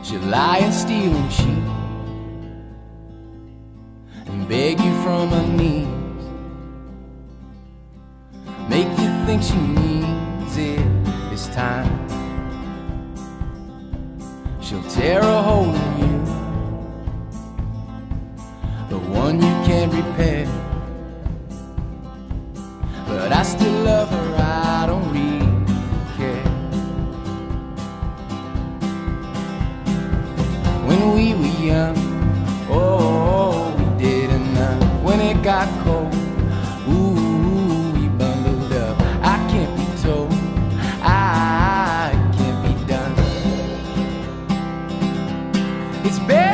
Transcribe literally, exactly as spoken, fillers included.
She'll lie and steal and cheat and beg you from her knees, make you think she needs it this time. She'll tear a hole in you, the one you can't repair. But I still love her, I don't really care. When we were young, oh, we did enough. When it got cold, ooh, we bundled up. I can't be told, I can't be done. It's better